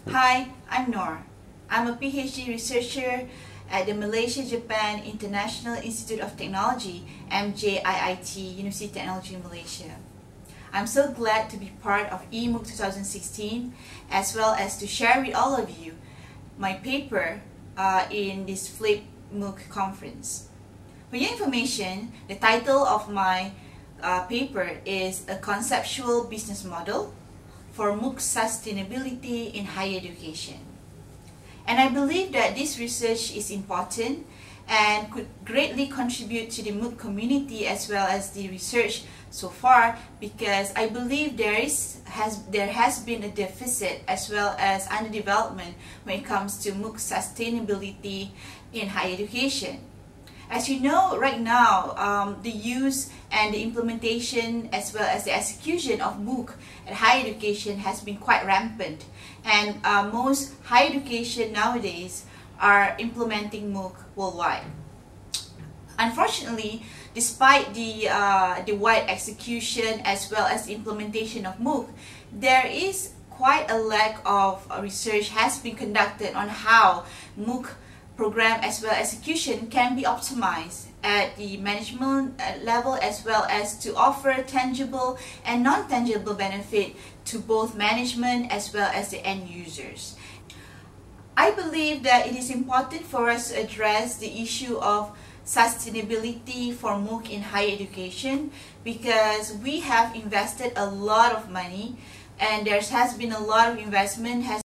Hi, I'm Noor. I'm a PhD researcher at the Malaysia-Japan International Institute of Technology, MJIIT, University of Technology Malaysia. I'm so glad to be part of eMOOC 2016 as well as to share with all of you my paper in this Flip MOOC conference. For your information, the title of my paper is A Conceptual Business Model for MOOC Sustainability in Higher Education. And I believe that this research is important and could greatly contribute to the MOOC community as well as the research so far, because I believe there has been a deficit as well as underdevelopment when it comes to MOOC sustainability in higher education. As you know, right now, the use and the implementation as well as the execution of MOOC at higher education has been quite rampant, and most higher education nowadays are implementing MOOC worldwide. Unfortunately, despite the wide execution as well as the implementation of MOOC, there is quite a lack of research has been conducted on how MOOC program as well as execution can be optimized at the management level as well as to offer tangible and non-tangible benefit to both management as well as the end users. I believe that it is important for us to address the issue of sustainability for MOOC in higher education, because we have invested a lot of money and there has been a lot of investment